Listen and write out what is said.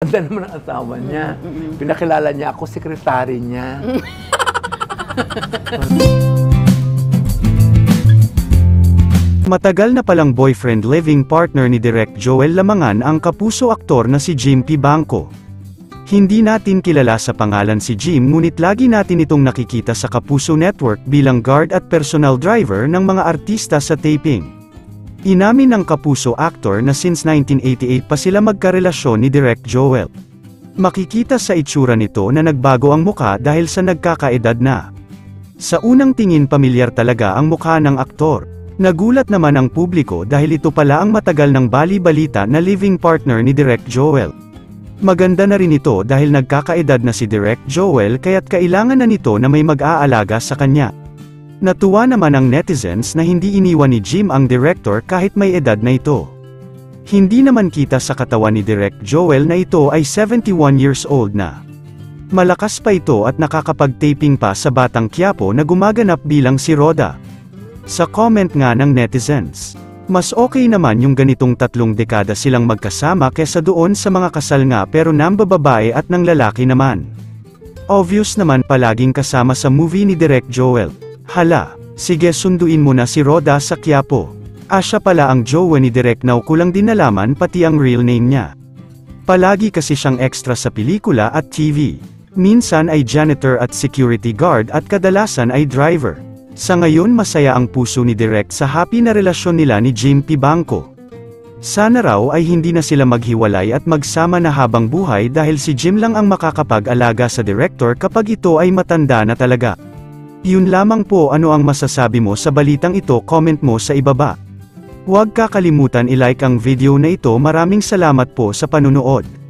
ganda naman ang asawa niya. Pinakilala niya ako, sekretary niya. Matagal na palang boyfriend living partner ni Direk Joel Lamangan ang kapuso aktor na si Jim P. Bangko. Hindi natin kilala sa pangalan si Jim ngunit lagi natin itong nakikita sa Kapuso Network bilang guard at personal driver ng mga artista sa taping. Inamin ng Kapuso actor na since 1988 pa sila magkarelasyon ni Direk Joel. Makikita sa itsura nito na nagbago ang mukha dahil sa nagkakaedad na. Sa unang tingin pamilyar talaga ang mukha ng aktor. Nagulat naman ang publiko dahil ito pala ang matagal ng bali-balita na living partner ni Direk Joel. Maganda na rin ito dahil nagkakaedad na si Direk Joel kaya't kailangan na nito na may mag-aalaga sa kanya. Natuwa naman ang netizens na hindi iniwan ni Jim ang director kahit may edad na ito. Hindi naman kita sa katawan ni Direk Joel na ito ay 71 years old na. Malakas pa ito at nakakapag-taping pa sa Batang Quiapo na gumaganap bilang si Roda. Sa comment nga ng netizens, mas okay naman yung ganitong 3 dekada silang magkasama kesa doon sa mga kasal nga pero nambababae at ng lalaki naman. Obvious naman palaging kasama sa movie ni Direk Joel. Hala, sige sunduin mo na si Roda sa Quiapo. Siya pala ang jowa ni Direk na ko lang din nalaman pati ang real name niya. Palagi kasi siyang extra sa pelikula at TV. Minsan ay janitor at security guard at kadalasan ay driver. Sa ngayon masaya ang puso ni Direk sa happy na relasyon nila ni Jim P. Bangko. Sana raw ay hindi na sila maghiwalay at magsama na habang buhay dahil si Jim lang ang makakapag-alaga sa director kapag ito ay matanda na talaga. Yun lamang po, ano ang masasabi mo sa balitang ito, comment mo sa ibaba. Huwag kakalimutan i-like ang video na ito. Maraming salamat po sa panunood.